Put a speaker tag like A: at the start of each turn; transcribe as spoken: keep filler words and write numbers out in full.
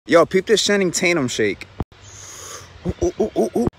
A: Yo, peep this Jayson Tatum shake. Ooh, ooh, ooh, ooh, ooh.